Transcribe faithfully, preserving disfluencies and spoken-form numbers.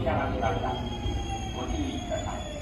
車が来ました。ご注意ください。